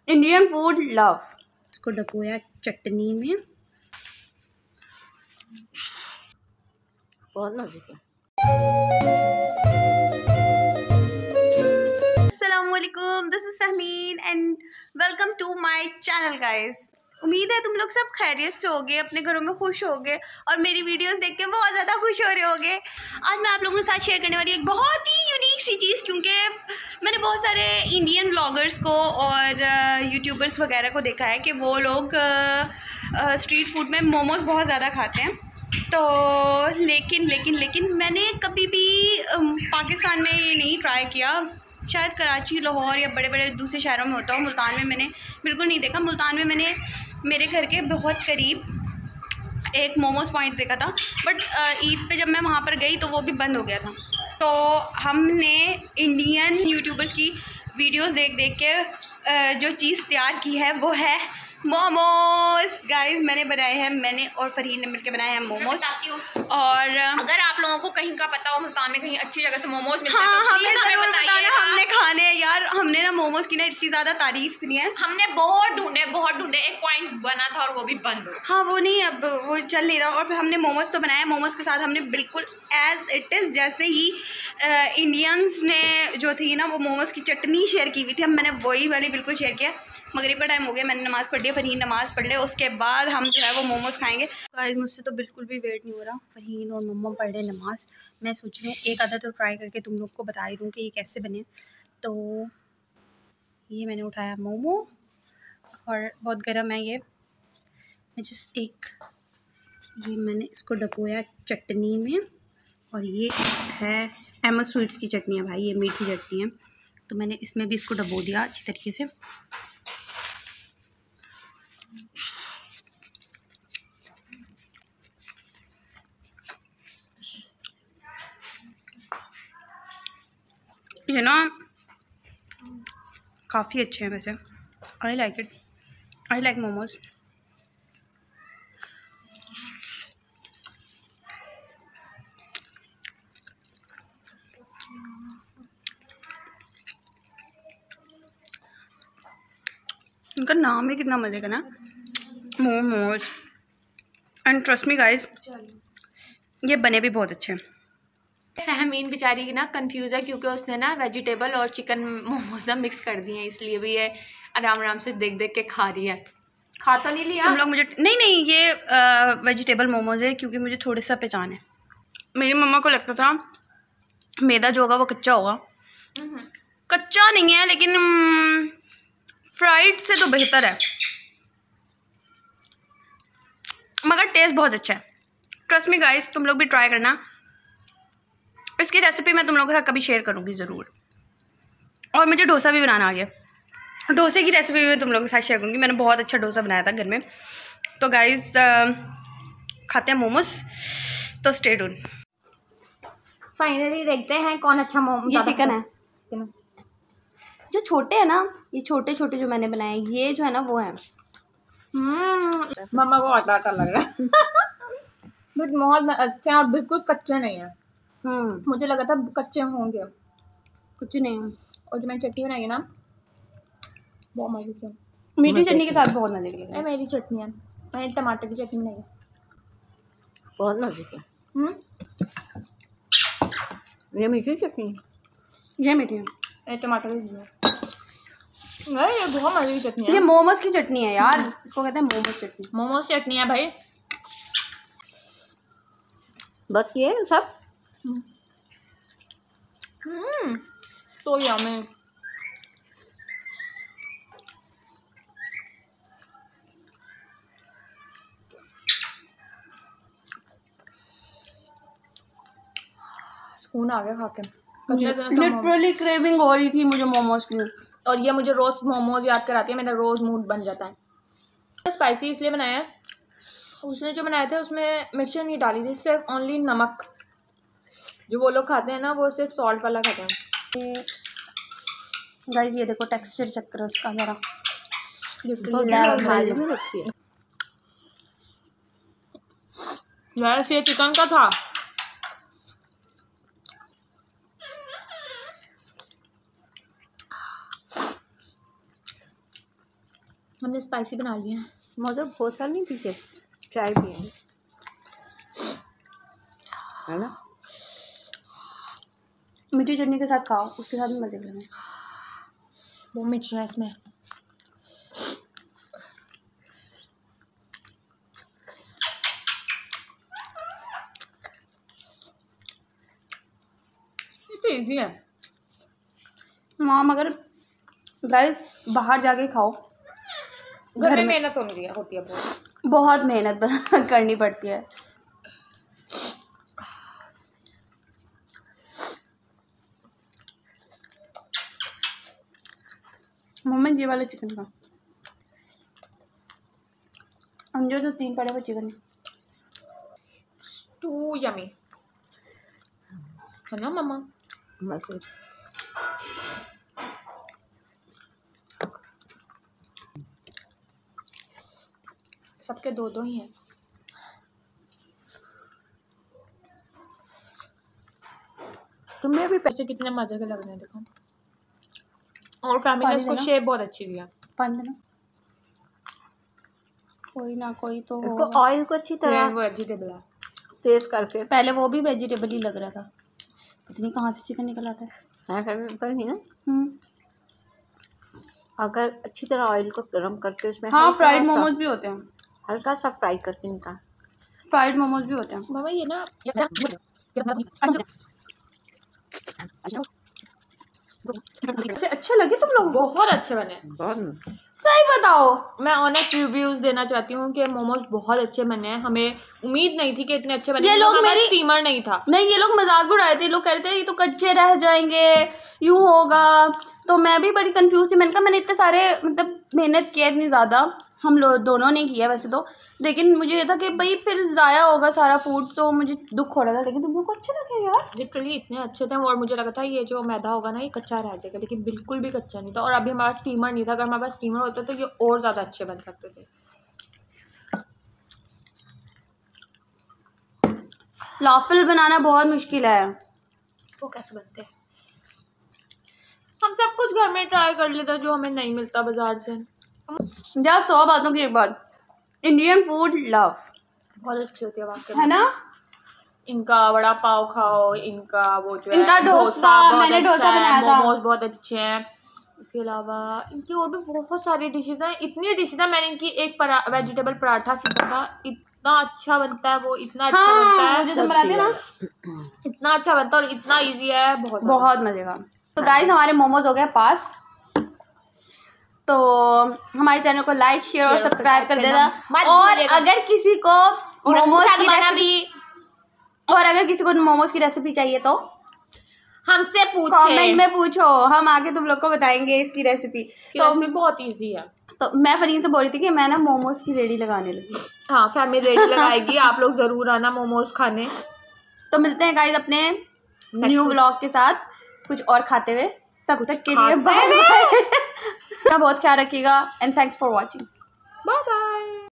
Indian food love. इसको डपोया चटनी में, बहुत मजे का। अस्सलामुअलैकुम, this is Fahmeen and welcome to my channel guys. उम्मीद है तुम लोग सब खैरियत से होगे, अपने घरों में खुश होगे और मेरी वीडियोस देख के बहुत ज़्यादा खुश हो रहे होगे। आज मैं आप लोगों के साथ शेयर करने वाली एक बहुत ही यूनिक सी चीज़, क्योंकि मैंने बहुत सारे इंडियन ब्लॉगर्स को और यूट्यूबर्स वगैरह को देखा है कि वो लोग स्ट्रीट फूड में मोमोज़ बहुत ज़्यादा खाते हैं। तो लेकिन मैंने कभी भी पाकिस्तान में ये नहीं ट्राई किया। शायद कराची, लाहौर या बड़े बड़े दूसरे शहरों में होता हो, मुल्तान में मैंने बिल्कुल नहीं देखा। मुल्तान में मैंने मेरे घर के बहुत करीब एक मोमोज़ पॉइंट देखा था, बट ईद पे जब मैं वहाँ पर गई तो वो भी बंद हो गया था। तो हमने इंडियन यूट्यूबर्स की वीडियोस देख देख के जो चीज़ तैयार की है वो है मोमोज। गाइस मैंने बनाए हैं, मैंने और फरहीन ने मिलकर बनाए हैं मोमोज। और अगर आप लोगों को कहीं का पता हो मुल्तान में कहीं अच्छी जगह से मोमोज मिलते हैं तो हमें ज़रूर बताना, हमने खाने हैं यार। हमने ना मोमोज की ना इतनी ज़्यादा तारीफ सुनी है, हमने बहुत ढूंढे। एक पॉइंट बना था और वो भी बंद हो। हाँ वो नहीं, अब वो चल नहीं रहा। और फिर हमने मोमोज तो बनाया, मोमोज के साथ हमने बिल्कुल एज इट इज़ जैसे ही इंडियंस ने जो थी ना वो मोमोज की चटनी शेयर की हुई थी, मैंने वही वाली बिल्कुल शेयर किया। मगरिब का टाइम हो गया, मैंने नमाज़ पढ़ ली, फरहीन नमाज़ पढ़ ले, उसके बाद हम जो है वो मोमोज़ खाएंगे। गाइस मुझसे तो बिल्कुल भी वेट नहीं हो रहा। फरहीन और मम्मा पढ़ ले नमाज़, मैं सोच रही हूँ एक आधा तो ट्राई करके तुम लोग को बता ही दूँ कि ये कैसे बने। तो ये मैंने उठाया मोमो और बहुत गर्म है ये। मैं जस्ट ये मैंने इसको डपोया चटनी में, और ये है एमो स्वीट्स की चटनी है भाई, ये मीठी चटनी है। तो मैंने इसमें भी इसको डबो दिया अच्छी तरीके से। ये ना काफ़ी अच्छे हैं वैसे, I like it, I like momos. इनका नाम ही कितना मज़े का ना, momos. And trust me guys, ये बने भी बहुत अच्छे हैं। फहमीन बेचारी की ना कंफ्यूज है क्योंकि उसने ना वेजिटेबल और चिकन मोमोज ना मिक्स कर दिए हैं, इसलिए भी ये आराम से देख देख के खा रही है। खा तो नहीं लिया तुम लोग मुझे नहीं ये वेजिटेबल मोमोज है, क्योंकि मुझे थोड़ी सा पहचान है। मेरी मम्मा को लगता था मैदा जो होगा वो कच्चा होगा, कच्चा नहीं है लेकिन फ्राइड से तो बेहतर है, मगर टेस्ट बहुत अच्छा है। ट्रस्ट मी गाइस, तुम लोग भी ट्राई करना। इसकी रेसिपी मैं तुम लोगों के साथ कभी शेयर करूँगी ज़रूर। और मुझे डोसा भी बनाना आ गया, डोसे की रेसिपी भी तुम लोगों के साथ शेयर करूँगी। मैंने बहुत अच्छा डोसा बनाया था घर में। तो गाइस खाते हैं मोमोज, तो स्टे ट्यून। फाइनली देखते हैं कौन अच्छा मोमोज। ये चिकन है, जो छोटे हैं ना, ये छोटे छोटे जो मैंने बनाए, ये जो है ना वो है। मम्मा को आटा लग रहा है बट बहुत अच्छे हैं और बिल्कुल कच्चे नहीं है। मुझे लगा था कच्चे होंगे, कुछ नहीं है। और जो मैंने चटनी बनाई है ना बहुत मजे की, मीठी चटनी के साथ बहुत मजे की। मेरी चटनी है, मैंने टमाटर की चटनी बनाई है, बहुत मजे की। ये मीठी चटनी, ये मीठी है, ये टमाटर की नहीं, ये बहुत मजे की चटनी है। ये मोमोज की चटनी है यार, इसको कहते हैं मोमोज चटनी। मोमोज चटनी है भाई, बस ये सब। तो यम्मी। सुकून आ गया खा के। लिटरली क्रेविंग हो रही थी मुझे मोमोज की, और ये मुझे रोज़ मोमोज याद कराती है, मेरा रोज़ मूड बन जाता है। स्पाइसी इसलिए बनाया है, उसने जो बनाए थे उसमें मिर्ची नहीं डाली थी, सिर्फ ओनली नमक। जो वो लोग खाते हैं ना वो सिर्फ सॉल्ट वाला खाते हैं। गाइस ये देखो टेक्सचर चेक करो उसका ज़रा, यार ये चिकन का था। हमने स्पाइसी बना लिया है। मौजूद बहुत साल नहीं पीछे चाय पिए है ना, मीठी चटनी के साथ खाओ, उसके साथ भी मजे लेना। वो मिर्च है इसमें। ये इजी है हाँ, मगर गाइस बाहर जाके खाओ, घर में मेहनत होती है बहुत मेहनत करनी पड़ती है। मम्मी ये वाले चिकन का अंजो तो 3 पड़े हुए चिकन टू यमी है ना मम्मा। सबके 2-2 ही हैं। तुमने अभी पैसे कितने मजे के लग रहे हैं देखो, और फैमिली ने इसको शेप बहुत अच्छी दिया। देना कोई ना कोई तो इसको ऑयल को अच्छी तरह वेजिटेबल है तेज करके, पहले वो भी वेजिटेबल ही लग रहा था, इतनी कहाँ से चिकन निकल आता है। पर ही ना अगर अच्छी तरह ऑयल को गर्म करके उसमें हाँ, फ्राइड मोमोज भी होते हैं, हल्का सा फ्राई करके निकाल, फ्राइड मोमोज भी होते हैं। मामा ये ना ऐसे अच्छे लगे तुम लोग? बहुत अच्छे बने। बहुत सही बताओ, मैं ऑनेस्ट रिव्यूज देना चाहती हूँ कि मोमोज बहुत अच्छे बने हैं। हमें उम्मीद नहीं थी कि इतने अच्छे बने। ये लोग मेरी स्टीमर नहीं था, नहीं, ये लोग मजाक भी उड़ाए थे, लोग कह रहे थे ये तो कच्चे रह जाएंगे, यूं होगा, तो मैं भी बड़ी कंफ्यूज थी। मैंने कहा मैंने इतने सारे मतलब मेहनत किया, इतनी ज़्यादा हम लोग दोनों ने किया वैसे तो, लेकिन मुझे ये था कि भाई फिर ज़ाया होगा सारा फूड, तो मुझे दुख हो रहा था। लेकिन तुम लोग को अच्छे लगे यार, लिटरली इतने अच्छे थे। और मुझे लगा था ये जो मैदा होगा ना ये कच्चा रह जाएगा, लेकिन बिल्कुल भी कच्चा नहीं था। और अभी हमारा स्टीमर नहीं था, अगर हमारे पास स्टीमर होता तो ये और ज़्यादा अच्छे बन सकते थे। लाफिल बनाना बहुत मुश्किल है। वो कैसे बनते हैं? हम सब कुछ घर में ट्राई कर लेते जो हमें नहीं मिलता बाजार से। यार 100 बातों की एक बात, इंडियन फूड लव बहुत अच्छी होती है वाकई है ना। इनका वड़ा पाव खाओ, इनका वो जो इनका है डोसा, मैंने डोसा बनाया था, मोमोज बहुत अच्छे हैं। इसके अलावा इनकी और भी बहुत सारी डिशेज हैं। इतनी डिशेज है, मैंने इनकी एक वेजिटेबल पराठा सीखा था, इतना अच्छा बनता है वो, इतना अच्छा बनता है, मुझे तो बनाते ना, इतना अच्छा बनता है और इतना ईजी है, बहुत मजे का। तो गाइस हमारे मोमोज हो गए पास, तो हमारे चैनल को लाइक शेयर और सब्सक्राइब कर देना। और अगर किसी को मोमोज की रेसिपी और अगर किसी को मोमोज की रेसिपी चाहिए तो हमसे पूछो, कमेंट में पूछो, हम आके तुम लोग को बताएंगे इसकी रेसिपी। तो बहुत इजी है। तो मैं फरीन से बोल रही थी कि मैं ना मोमोज की रेडी लगाने लगी। हाँ, फैमिली रेडी लगाएगी, आप लोग जरूर आना मोमोज खाने। तो मिलते हैं गाइस अपने न्यू व्लॉग के साथ कुछ और खाते हुए, तब तक के लिए बाय बाय। बहुत ख्याल रखिएगा and thanks for watching, bye bye.